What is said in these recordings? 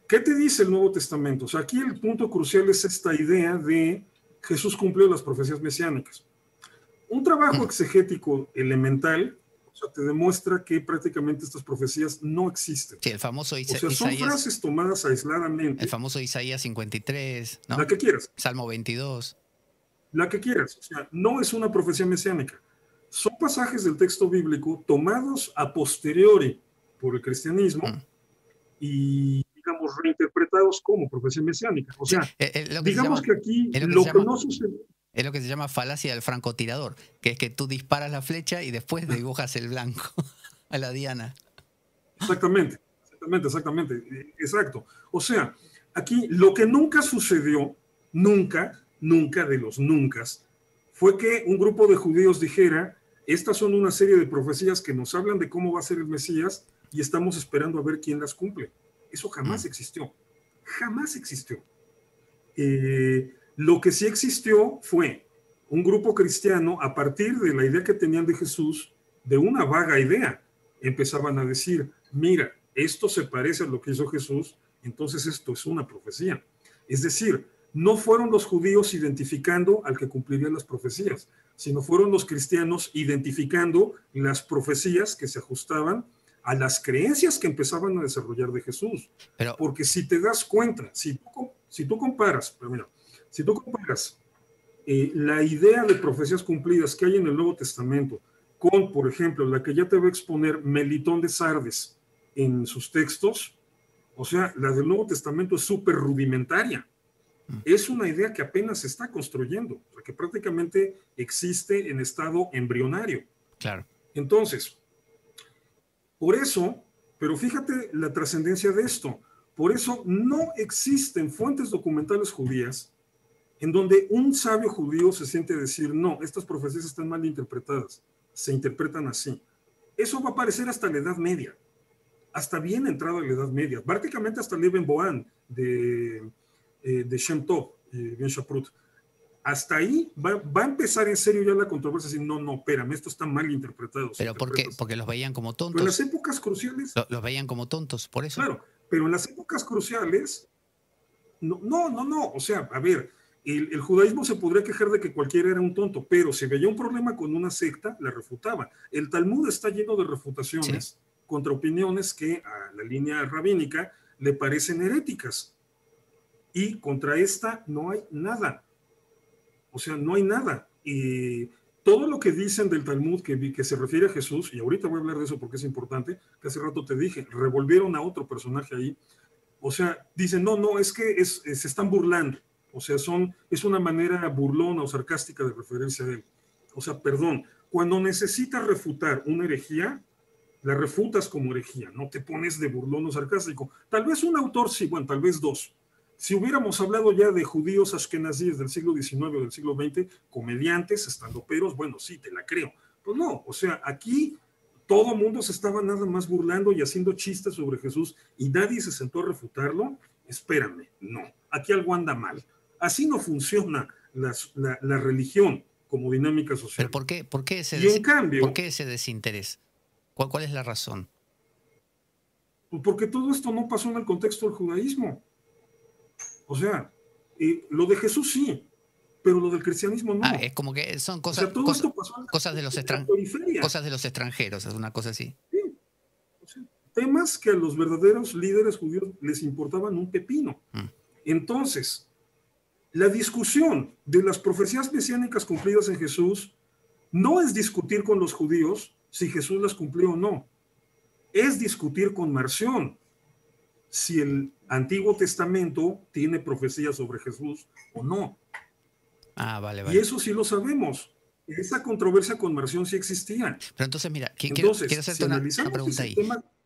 ¿Qué te dice el Nuevo Testamento? O sea, aquí el punto crucial es esta idea de Jesús cumplió las profecías mesiánicas. Un trabajo exegético elemental, o sea, te demuestra que prácticamente estas profecías no existen. Sí, el famoso o sea, son frases tomadas aisladamente. El famoso Isaías 53, ¿no? La que quieras. Salmo 22. La que quieras. O sea, no es una profecía mesiánica. Son pasajes del texto bíblico tomados a posteriori por el cristianismo y, digamos, reinterpretados como profecía mesiánica. O sea, digamos que aquí lo que no sucede... Es lo que se llama falacia del francotirador, que es que tú disparas la flecha y después dibujas el blanco a la diana. Exactamente. Exacto. O sea, aquí lo que nunca sucedió, nunca de los nuncas, fue que un grupo de judíos dijera, estas son una serie de profecías que nos hablan de cómo va a ser el Mesías y estamos esperando a ver quién las cumple. Eso jamás existió. Jamás existió. Lo que sí existió fue un grupo cristiano, a partir de la idea que tenían de Jesús, de una vaga idea, empezaban a decir, mira, esto se parece a lo que hizo Jesús, entonces esto es una profecía. Es decir, no fueron los judíos identificando al que cumpliría las profecías, sino fueron los cristianos identificando las profecías que se ajustaban a las creencias que empezaban a desarrollar de Jesús. Porque si te das cuenta, si tú comparas la idea de profecías cumplidas que hay en el Nuevo Testamento con, por ejemplo, la que ya te va a exponer Melitón de Sardes en sus textos, o sea, la del Nuevo Testamento es súper rudimentaria. Es una idea que apenas se está construyendo, o sea, que prácticamente existe en estado embrionario. Claro. Entonces, por eso, pero fíjate la trascendencia de esto, por eso no existen fuentes documentales judías en donde un sabio judío se siente a decir, no, estas profecías están mal interpretadas, se interpretan así. Eso va a aparecer hasta la Edad Media, hasta bien entrada la Edad Media, prácticamente hasta Leven Boan de Shem Tov, Ben Shaprut. Hasta ahí va a empezar en serio ya la controversia, decir, no, espérame, esto está mal interpretado. ¿Pero por qué? Porque los veían como tontos. Pero en las épocas cruciales... Los veían como tontos, por eso. Claro, pero en las épocas cruciales, no, o sea, a ver, el judaísmo se podría quejar de que cualquiera era un tonto, pero si veía un problema con una secta, la refutaba. El Talmud está lleno de refutaciones contra opiniones que a la línea rabínica le parecen heréticas. Y contra esta no hay nada. O sea, no hay nada. Y todo lo que dicen del Talmud que se refiere a Jesús, y ahorita voy a hablar de eso porque es importante, que hace rato te dije, revolvieron a otro personaje ahí. O sea, dicen, no, es que se están burlando. O sea, es una manera burlona o sarcástica de referirse a él. O sea, perdón, cuando necesitas refutar una herejía, la refutas como herejía, no te pones de burlón o sarcástico. Tal vez un autor sí, bueno, tal vez dos. Si hubiéramos hablado ya de judíos ashkenazíes del siglo XIX o del siglo XX, comediantes, estandoperos, bueno, sí, te la creo. Pues no, o sea, aquí todo el mundo se estaba nada más burlando y haciendo chistes sobre Jesús y nadie se sentó a refutarlo. Espérame, no, aquí algo anda mal. Así no funciona la religión como dinámica social. ¿Pero por qué ese desinterés? ¿Cuál es la razón? Porque todo esto no pasó en el contexto del judaísmo. O sea, lo de Jesús sí, pero lo del cristianismo no. Es como que son cosas, cosas de los extranjeros, es una cosa así. Sí. O sea, temas que a los verdaderos líderes judíos les importaban un pepino. Entonces, la discusión de las profecías mesiánicas cumplidas en Jesús no es discutir con los judíos si Jesús las cumplió o no. Es discutir con Marción si el Antiguo Testamento tiene profecías sobre Jesús o no. Vale. Y eso sí lo sabemos. Esa controversia con Marción sí existía. Pero entonces, mira, quiero hacerte una pregunta ahí.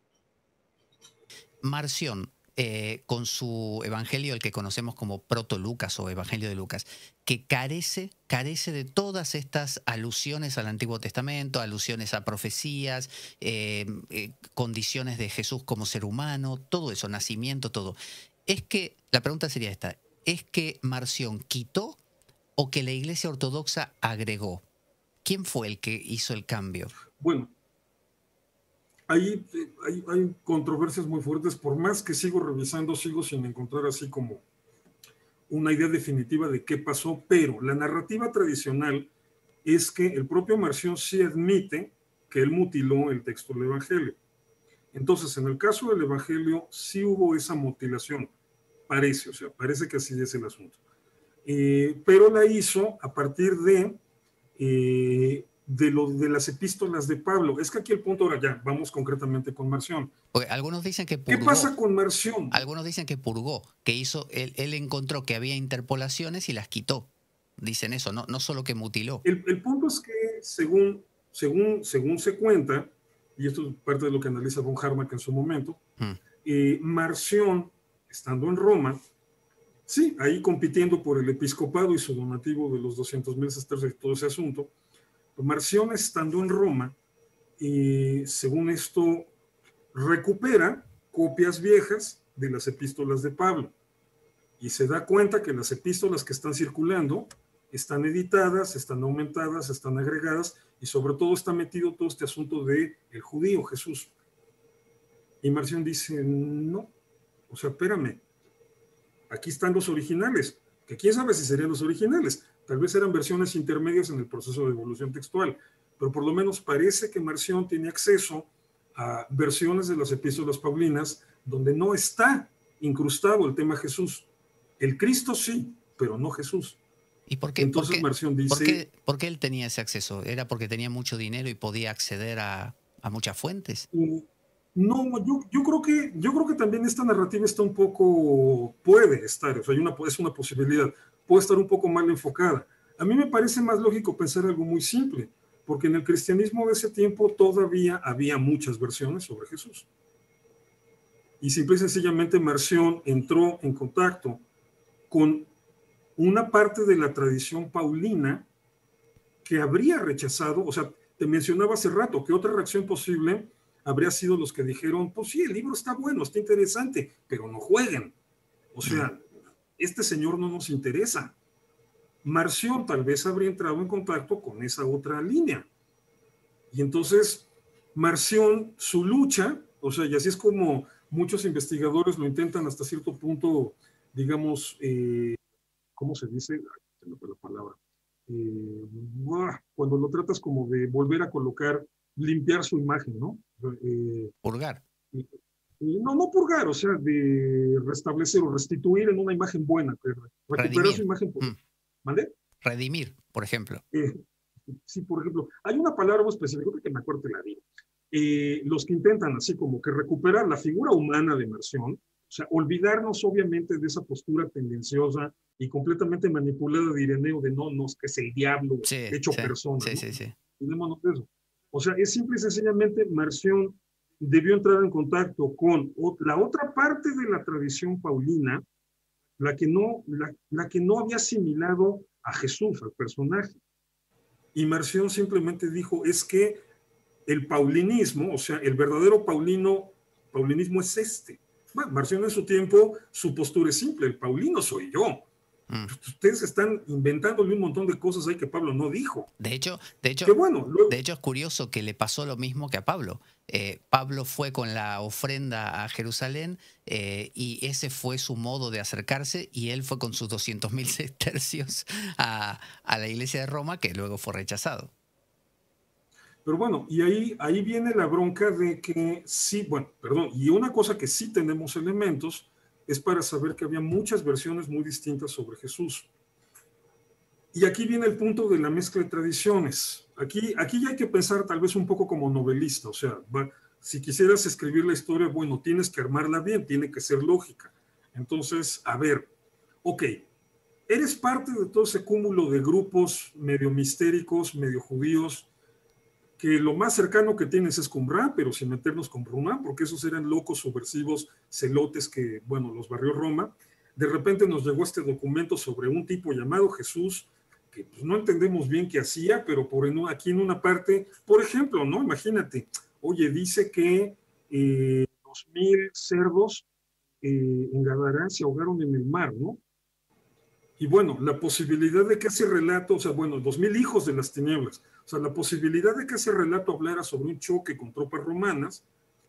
Marción, con su evangelio, el que conocemos como Proto Lucas o Evangelio de Lucas, que carece de todas estas alusiones al Antiguo Testamento, alusiones a profecías, condiciones de Jesús como ser humano, todo eso, nacimiento, todo. La pregunta sería esta, ¿es que Marción quitó o que la Iglesia Ortodoxa agregó? ¿Quién fue el que hizo el cambio? Bueno, hay controversias muy fuertes, por más que sigo revisando, sigo sin encontrar así como una idea definitiva de qué pasó, pero la narrativa tradicional es que el propio Marción sí admite que él mutiló el texto del Evangelio. Entonces, en el caso del Evangelio sí hubo esa mutilación, parece, o sea, parece que así es el asunto. Pero la hizo a partir de las epístolas de Pablo. Es que aquí el punto, ahora ya, vamos concretamente con Marción. Porque algunos dicen que purgó. ¿Qué pasa con Marción? Algunos dicen que purgó, que hizo, él encontró que había interpolaciones y las quitó. Dicen eso, no solo que mutiló. El punto es que según se cuenta, y esto es parte de lo que analiza von Harnack en su momento, Marción, estando en Roma, sí, ahí compitiendo por el episcopado y su donativo de los 200,000 sestercios y todo ese asunto, Marción, estando en Roma, según esto, recupera copias viejas de las epístolas de Pablo y se da cuenta que las epístolas que están circulando están editadas, están aumentadas, están agregadas y sobre todo está metido todo este asunto de el judío Jesús. Y Marción dice, no, o sea, espérame, aquí están los originales, que quién sabe si serían los originales, tal vez eran versiones intermedias en el proceso de evolución textual, pero por lo menos parece que Marción tiene acceso a versiones de las epístolas paulinas donde no está incrustado el tema Jesús. El Cristo sí, pero no Jesús. ¿Y por qué? Entonces Marción dice... ¿Por qué él tenía ese acceso? ¿Era porque tenía mucho dinero y podía acceder a muchas fuentes? No, yo creo que también esta narrativa está un poco, puede estar, o sea, es una posibilidad, puede estar un poco mal enfocada. A mí me parece más lógico pensar algo muy simple, porque en el cristianismo de ese tiempo todavía había muchas versiones sobre Jesús. Y simple y sencillamente Marción entró en contacto con una parte de la tradición paulina que habría rechazado, o sea, te mencionaba hace rato que otra reacción posible habría sido los que dijeron, pues sí, el libro está bueno, está interesante, pero no jueguen. O sea, este señor no nos interesa. Marción tal vez habría entrado en contacto con esa otra línea. Y entonces, Marción, su lucha, o sea, y así es como muchos investigadores lo intentan hasta cierto punto, digamos, ¿cómo se dice? Se me fue la palabra. Cuando lo tratas como de volver a colocar, limpiar su imagen, ¿no? Purgar. No purgar, o sea, de restablecer o restituir en una imagen buena, recuperar Redimir. su imagen. ¿Vale? Redimir, por ejemplo. Sí, por ejemplo, hay una palabra muy específica que me acuerdo que la digo. Los que intentan así como que recuperar la figura humana de Marción, o sea, olvidarnos obviamente de esa postura tendenciosa y completamente manipulada de Ireneo de no, que es el diablo hecho persona. Sí. Olvidémonos de eso. O sea, es simple y sencillamente Marción debió entrar en contacto con la otra parte de la tradición paulina, la que no había asimilado a Jesús, al personaje. Y Marción simplemente dijo, es que el paulinismo, o sea, el verdadero paulinismo es este. Bueno, Marción en su tiempo, su postura es simple, el paulino soy yo. Ustedes están inventándole un montón de cosas ahí que Pablo no dijo. De hecho, bueno, de hecho es curioso que le pasó lo mismo que a Pablo. Pablo fue con la ofrenda a Jerusalén y ese fue su modo de acercarse y él fue con sus 200,000 sestercios a la iglesia de Roma, que luego fue rechazado. Pero bueno, y ahí viene la bronca de que sí, y una cosa que sí tenemos elementos es para saber que había muchas versiones muy distintas sobre Jesús. Y aquí viene el punto de la mezcla de tradiciones. Aquí ya hay que pensar tal vez un poco como novelista, o sea, si quisieras escribir la historia, bueno, tienes que armarla bien, tiene que ser lógica. Entonces, a ver, ok, eres parte de todo ese cúmulo de grupos medio mistéricos, medio judíos, que lo más cercano que tienes es Qumran, pero sin meternos con Qumran, porque esos eran locos subversivos, celotes que, los barrió Roma. De repente nos llegó este documento sobre un tipo llamado Jesús, que pues, no entendemos bien qué hacía, pero aquí en una parte, por ejemplo, ¿no? Imagínate, oye, dice que 2,000 cerdos en Gadarán se ahogaron en el mar, ¿no? Y bueno, la posibilidad de que ese relato, 2,000 hijos de las tinieblas, o sea, la posibilidad de que ese relato hablara sobre un choque con tropas romanas,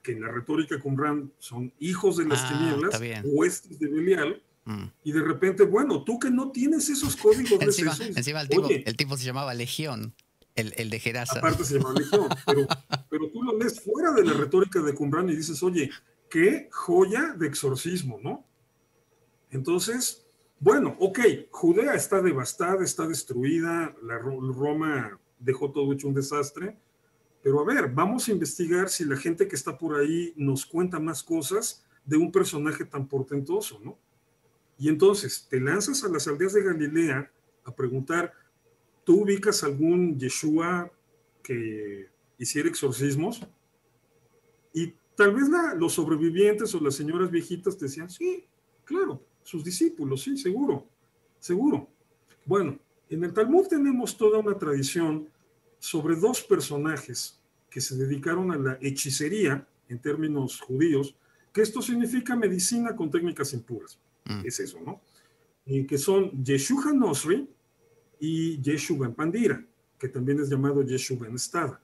que en la retórica Qumran son hijos de las tinieblas, huestes de Belial, y de repente, bueno, tú que no tienes esos códigos de eso, encima el tipo se llamaba Legión, el de Gerasa. Aparte se llamaba Legión, pero tú lo lees fuera de la retórica de Qumran y dices, oye, qué joya de exorcismo, ¿no? Entonces, bueno, ok, Judea está devastada, está destruida, Roma dejó todo hecho un desastre, pero a ver, vamos a investigar si la gente que está por ahí nos cuenta más cosas de un personaje tan portentoso, ¿no? Y entonces te lanzas a las aldeas de Galilea a preguntar, ¿tú ubicas algún Yeshua que hiciera exorcismos? Y tal vez los sobrevivientes o las señoras viejitas te decían, sí, claro, sus discípulos, sí, seguro, seguro. Bueno, en el Talmud tenemos toda una tradición sobre dos personajes que se dedicaron a la hechicería, en términos judíos, que esto significa medicina con técnicas impuras. Es eso, ¿no? Que son Yeshua Nosri y Yeshu Ben Pandira, que también es llamado Yeshu Ben Estada.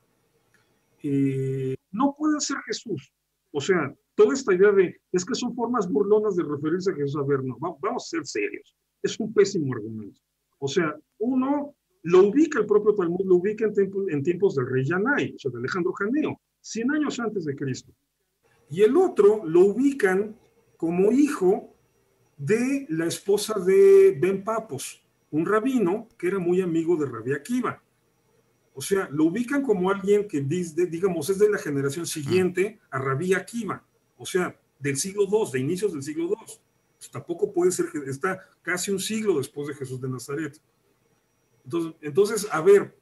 No puede ser Jesús. O sea, toda esta idea de, es que son formas burlonas de referirse a Jesús. A ver, no, vamos a ser serios. Es un pésimo argumento. O sea, uno lo ubica, el propio Talmud lo ubica en tiempos del rey Yanai, o sea, de Alejandro Janeo, 100 años antes de Cristo. Y el otro lo ubican como hijo de la esposa de Ben Papos, un rabino que era muy amigo de Rabbi Akiva. O sea, lo ubican como alguien que, digamos, es de la generación siguiente a Rabbi Akiva, o sea, del siglo II, de inicios del siglo II. Pues tampoco puede ser, está casi un siglo después de Jesús de Nazaret. Entonces, a ver,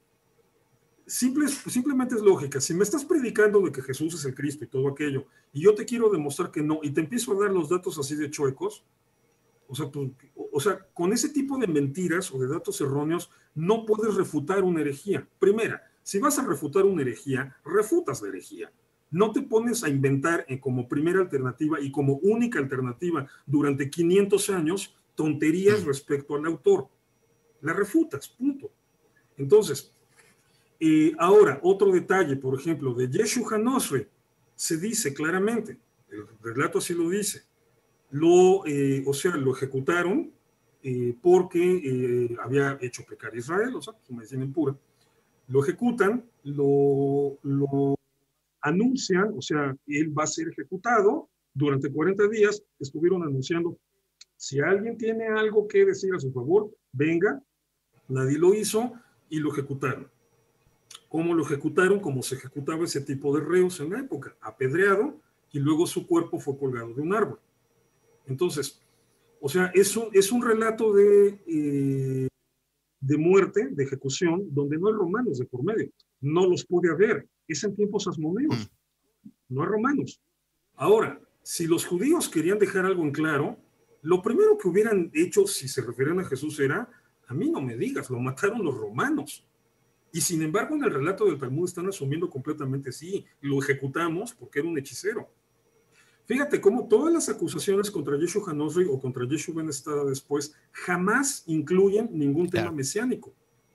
simplemente es lógica. Si me estás predicando de que Jesús es el Cristo y todo aquello, y yo te quiero demostrar que no, y te empiezo a dar los datos así de chuecos, o sea, con ese tipo de mentiras o de datos erróneos no puedes refutar una herejía. Primera, si vas a refutar una herejía, refutas la herejía. No te pones a inventar como primera alternativa y como única alternativa durante 500 años tonterías respecto al autor. La refutas, punto. Entonces, ahora, otro detalle, por ejemplo, de Yeshua Nosre, se dice claramente, el relato así lo dice, lo ejecutaron porque había hecho pecar a Israel, o sea, su medicina impura. Lo ejecutan, lo anuncian, o sea, él va a ser ejecutado durante 40 días, estuvieron anunciando, si alguien tiene algo que decir a su favor, venga, nadie lo hizo y lo ejecutaron. ¿Cómo lo ejecutaron? Como se ejecutaba ese tipo de reos en la época, apedreado, y luego su cuerpo fue colgado de un árbol. Entonces, o sea, es un relato de muerte, de ejecución, donde no hay romanos de por medio. No los puede haber. Es en tiempos asmoneos. No hay romanos. Ahora, si los judíos querían dejar algo en claro, lo primero que hubieran hecho, si se referían a Jesús, era, a mí no me digas, lo mataron los romanos. Y sin embargo, en el relato del Talmud están asumiendo completamente, sí, lo ejecutamos porque era un hechicero. Fíjate cómo todas las acusaciones contra Yeshua Hanosri o contra Yeshua Ben Estada después jamás incluyen ningún tema mesiánico.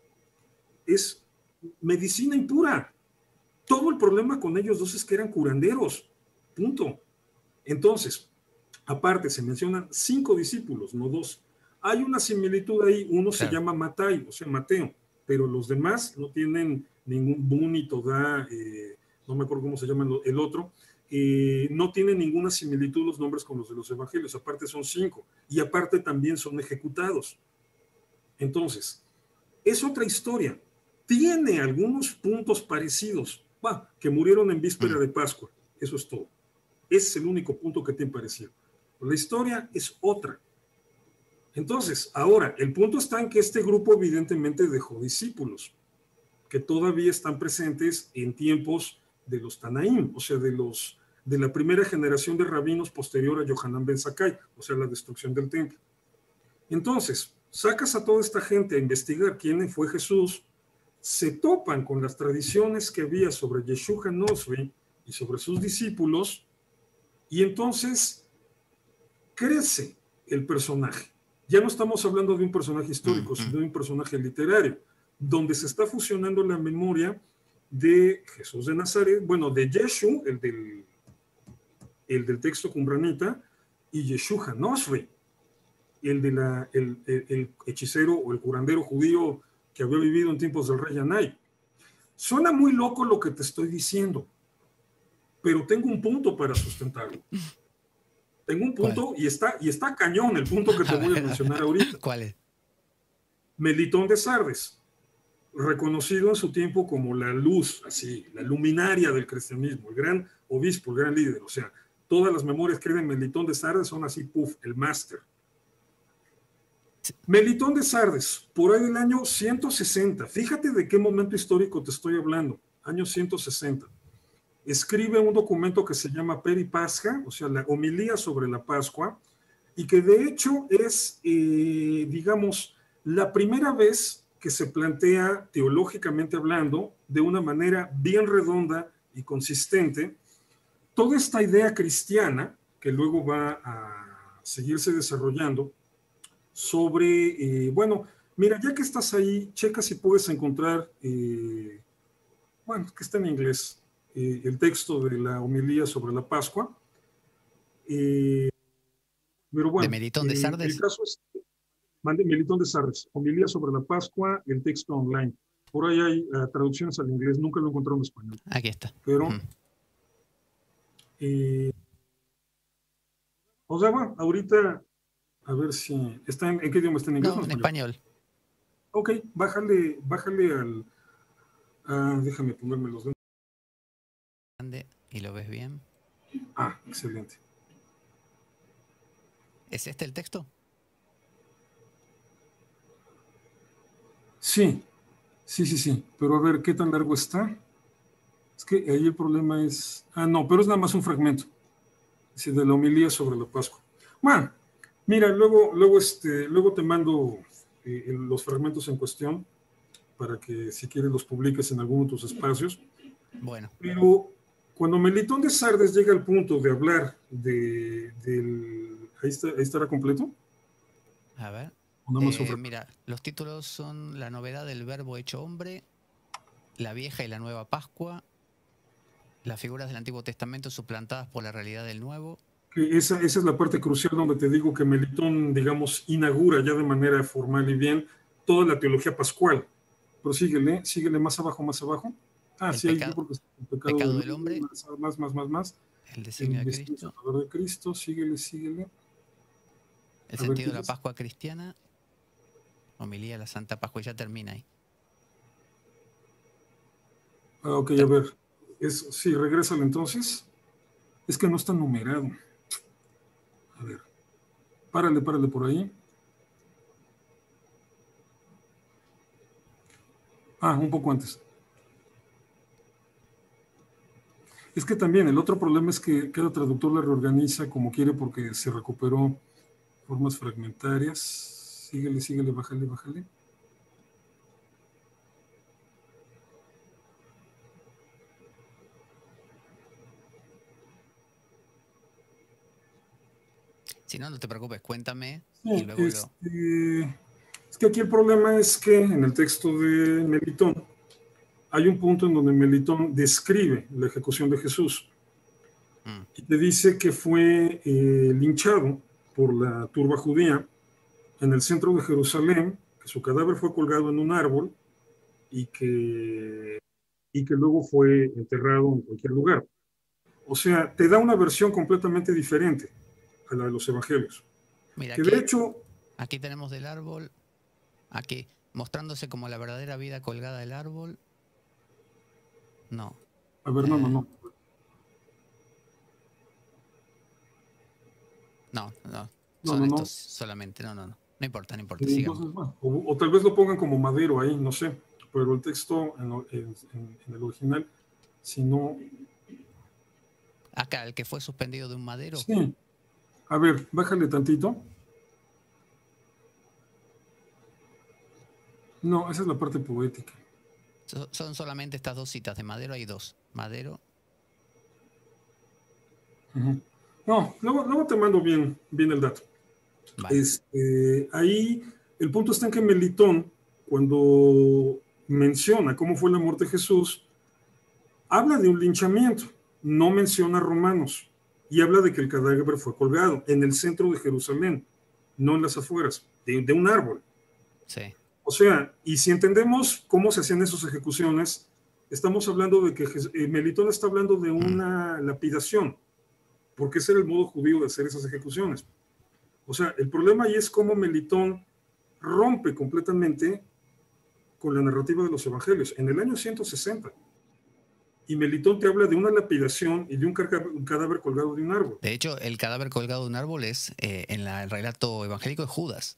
Es medicina impura. Todo el problema con ellos dos es que eran curanderos. Punto. Entonces, aparte se mencionan 5 discípulos, no 2. Hay una similitud ahí. Uno se llama Matai, o sea, Mateo, pero los demás no tienen ningún Buni, Todá, no me acuerdo cómo se llama el otro. No tienen ninguna similitud los nombres con los de los evangelios, aparte son 5, y aparte también son ejecutados. Entonces, es otra historia. Tiene algunos puntos parecidos, que murieron en víspera de Pascua, eso es todo. Ese es el único punto que tiene parecido. La historia es otra. Entonces, ahora, el punto está en que este grupo evidentemente dejó discípulos, que todavía están presentes en tiempos de los Tanaim, o sea, de la primera generación de rabinos posterior a Yohanan ben Zakkai, o sea, la destrucción del templo. Entonces, sacas a toda esta gente a investigar quién fue Jesús, se topan con las tradiciones que había sobre Yeshua Nosri y sobre sus discípulos, y entonces crece el personaje. Ya no estamos hablando de un personaje histórico, sino de un personaje literario, donde se está fusionando la memoria de Jesús de Nazaret, bueno, de Yeshu, el del el del texto Qumranita, y Yeshua HaNosri, el hechicero o el curandero judío que había vivido en tiempos del rey Yanai. Suena muy loco lo que te estoy diciendo, pero tengo un punto para sustentarlo. Tengo un punto y está cañón el punto que te voy a mencionar ahorita. ¿Cuál es? Melitón de Sardes, reconocido en su tiempo como la luz, así, la luminaria del cristianismo, el gran obispo, el gran líder. O sea, todas las memorias que hay de Melitón de Sardes son así, puff, el máster. Melitón de Sardes, por ahí del año 160, fíjate de qué momento histórico te estoy hablando, año 160. Escribe un documento que se llama Peripascha, o sea, la homilía sobre la Pascua, y que de hecho es, digamos, la primera vez que se plantea, teológicamente hablando, de una manera bien redonda y consistente, toda esta idea cristiana, que luego va a seguirse desarrollando, sobre, bueno, mira, ya que estás ahí, checa si puedes encontrar, bueno, que está en inglés, el texto de la homilía sobre la Pascua. Pero bueno, ¿De Melitón de Sardes? El caso es, mande Melitón de Sardes, homilía sobre la Pascua, el texto online. Por ahí hay traducciones al inglés, nunca lo encontré en español. Aquí está. Pero, o sea, bueno, ahorita, a ver si, ¿está en qué idioma está? ¿En inglés? No, en español. Ok, bájale al, déjame ponerme los dedos. ¿Y lo ves bien? Ah, excelente. ¿Es este el texto? Sí. Pero a ver, ¿qué tan largo está? Es que ahí el problema es... Ah, no, pero es nada más un fragmento. Es de la homilía sobre la Pascua. Bueno, mira, luego te mando los fragmentos en cuestión para que si quieres los publiques en alguno de tus espacios. Bueno. Pero cuando Melitón de Sardes llega al punto de hablar del... ¿Ahí estará completo? A ver. Mira, los títulos son La novedad del verbo hecho hombre, La vieja y la nueva Pascua, Las figuras del Antiguo Testamento suplantadas por la realidad del Nuevo. Esa es la parte crucial donde te digo que Melitón, digamos, inaugura ya de manera formal y bien toda la teología pascual. Pero síguele más abajo. Ah, sí, pecado, ahí porque es el pecado del hombre. Más. El designio de Cristo. De Cristo, síguele. El sentido de la Pascua cristiana. Homilía de la Santa Pascua, y ya termina ahí. Ah, ok, a ver. Sí, regrésale entonces. Es que no está numerado. A ver. Párale por ahí. Ah, un poco antes. Es que también el otro problema es que cada traductor la reorganiza como quiere porque se recuperó formas fragmentarias. Síguele, bájale. Si no, no te preocupes, cuéntame. Sí, y luego es que aquí el problema es que en el texto de Melitón hay un punto en donde Melitón describe la ejecución de Jesús y te dice que fue linchado por la turba judía en el centro de Jerusalén, que su cadáver fue colgado en un árbol y que luego fue enterrado en cualquier lugar. O sea, te da una versión completamente diferente a la de los evangelios. Mira, que de hecho, aquí tenemos del árbol, aquí mostrándose como la verdadera vida colgada del árbol. No. A ver, no. No. Son estos solamente. No. No importa. Entonces, bueno, o tal vez lo pongan como madero ahí, no sé. Pero el texto en el original, si no... Acá, el que fue suspendido de un madero. Sí. A ver, bájale tantito. No, esa es la parte poética. Son solamente estas dos citas. De madero hay dos. Madero. No, luego te mando bien el dato. Vale. Ahí el punto está en que Melitón, cuando menciona cómo fue la muerte de Jesús, habla de un linchamiento, no menciona romanos. y habla de que el cadáver fue colgado en el centro de Jerusalén, no en las afueras, de un árbol. Sí. O sea, y si entendemos cómo se hacían esas ejecuciones, estamos hablando de que Melitón está hablando de una lapidación, porque ese era el modo judío de hacer esas ejecuciones. O sea, el problema ahí es cómo Melitón rompe completamente con la narrativa de los evangelios en el año 160. Y Melitón te habla de una lapidación y de un cadáver colgado de un árbol. De hecho, el cadáver colgado de un árbol es, en el relato evangélico, de Judas.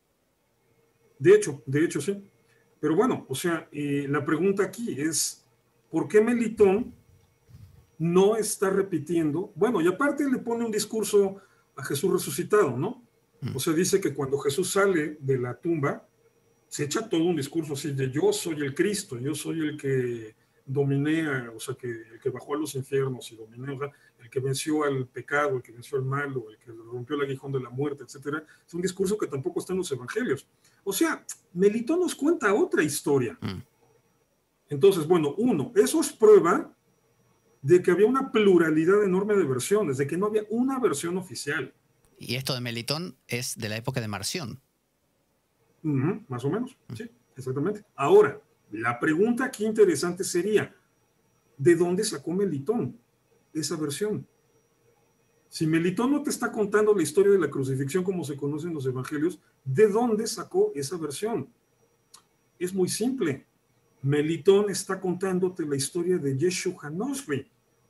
De hecho, sí. Pero bueno, o sea, la pregunta aquí es, ¿por qué Melitón no está repitiendo? Bueno, y aparte le pone un discurso a Jesús resucitado, ¿no? O sea, dice que cuando Jesús sale de la tumba, se echa todo un discurso así de yo soy el Cristo, yo soy el que dominé, o sea, el que bajó a los infiernos y dominé, o sea, el que venció al pecado, el que venció al malo, el que rompió el aguijón de la muerte, etcétera. Es un discurso que tampoco está en los evangelios. O sea, Melitón nos cuenta otra historia. Entonces, bueno, uno, eso es prueba de que había una pluralidad enorme de versiones, de que no había una versión oficial. Y esto de Melitón es de la época de Marción. Más o menos, sí, exactamente. Ahora, la pregunta aquí interesante sería, ¿de dónde sacó Melitón esa versión? Si Melitón no te está contando la historia de la crucifixión como se conoce en los evangelios, ¿de dónde sacó esa versión? Es muy simple. Melitón está contándote la historia de Yeshua HaNosri.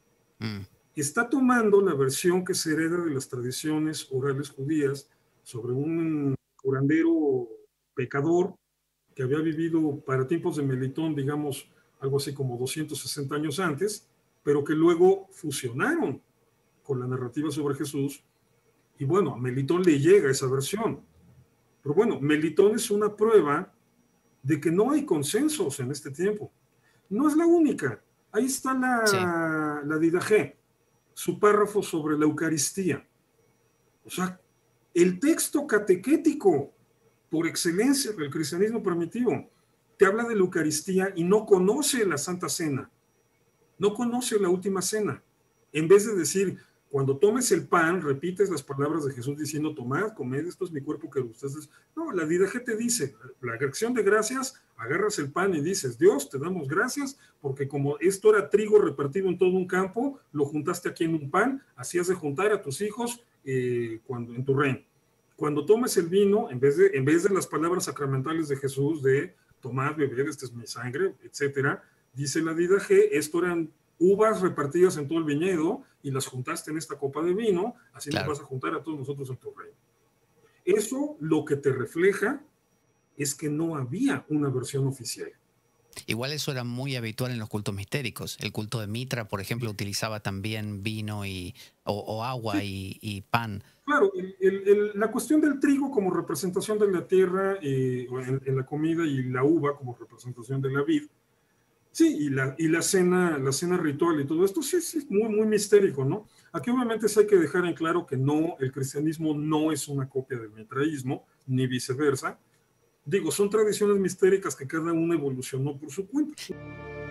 Está tomando la versión que se hereda de las tradiciones orales judías sobre un curandero pecador que había vivido para tiempos de Melitón, digamos, algo así como 260 años antes, pero que luego fusionaron con la narrativa sobre Jesús. Y bueno, a Melitón le llega esa versión. Pero bueno, Melitón es una prueba de que no hay consensos en este tiempo. No es la única. Ahí está la Didaché, su párrafo sobre la Eucaristía. O sea, el texto catequético por excelencia del cristianismo primitivo te habla de la Eucaristía y no conoce la Santa Cena, no conoce la Última Cena. En vez de decir, cuando tomes el pan, repites las palabras de Jesús diciendo, tomad, comed, esto es mi cuerpo que ustedes... No, la Didaché te dice, la acción de gracias, agarras el pan y dices, Dios, te damos gracias, porque como esto era trigo repartido en todo un campo, lo juntaste aquí en un pan, así has de juntar a tus hijos cuando, en tu reino. Cuando tomes el vino, en vez de las palabras sacramentales de Jesús de tomad, beber, esta es mi sangre, etcétera, dice la Didaché, esto eran uvas repartidas en todo el viñedo y las juntaste en esta copa de vino, así nos vas a juntar a todos nosotros en tu reino. Eso lo que te refleja es que no había una versión oficial. Igual eso era muy habitual en los cultos mistéricos. El culto de Mitra, por ejemplo, utilizaba también vino o agua y pan. Claro, la cuestión del trigo como representación de la tierra en la comida y la uva como representación de la vid. Sí, y la cena ritual y todo esto, sí, muy, muy mistérico, ¿no? Aquí obviamente sí hay que dejar en claro que no, el cristianismo no es una copia del mitraísmo, ni viceversa. Digo, son tradiciones mistéricas que cada una evolucionó por su cuenta.